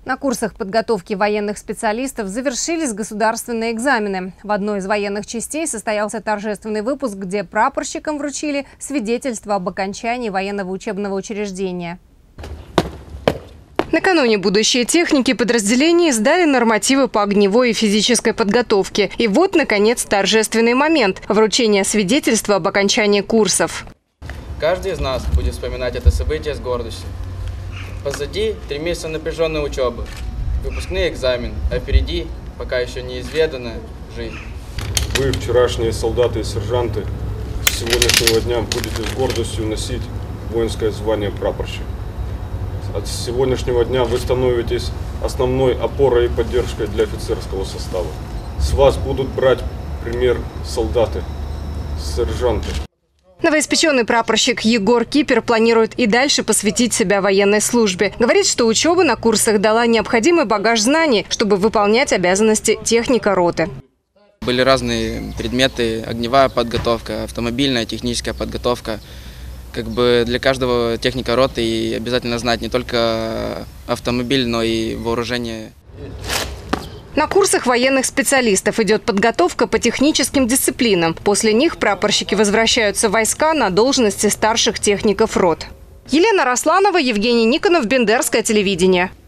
На курсах подготовки военных специалистов завершились государственные экзамены. В одной из военных частей состоялся торжественный выпуск, где прапорщикам вручили свидетельство об окончании военного учебного учреждения. Накануне будущие техники подразделений сдали нормативы по огневой и физической подготовке. И вот, наконец, торжественный момент – вручение свидетельства об окончании курсов. Каждый из нас будет вспоминать это событие с гордостью. Позади 3 месяца напряженной учебы, выпускные экзамены, а впереди пока еще неизведанная жизнь. Вы, вчерашние солдаты и сержанты, с сегодняшнего дня будете с гордостью носить воинское звание прапорщик. От сегодняшнего дня вы становитесь основной опорой и поддержкой для офицерского состава. С вас будут брать пример солдаты, сержанты. Новоиспеченный прапорщик Егор Кипер планирует и дальше посвятить себя военной службе. Говорит, что учеба на курсах дала необходимый багаж знаний, чтобы выполнять обязанности техника роты. Были разные предметы: огневая подготовка, автомобильная, техническая подготовка. Как бы для каждого техника роты и обязательно знать не только автомобиль, но и вооружение. На курсах военных специалистов идет подготовка по техническим дисциплинам. После них прапорщики возвращаются в войска на должности старших техников рот. Елена Росланова, Евгений Никонов, Бендерское телевидение.